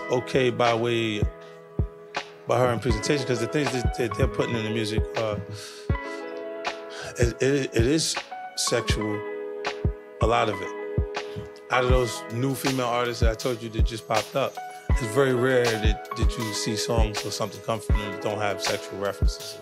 okay by her in presentation, because the things that they're putting in the music, it is sexual, a lot of it. Out of those new female artists that I told you that just popped up, it's very rare that you see songs or something come from them that don't have sexual references.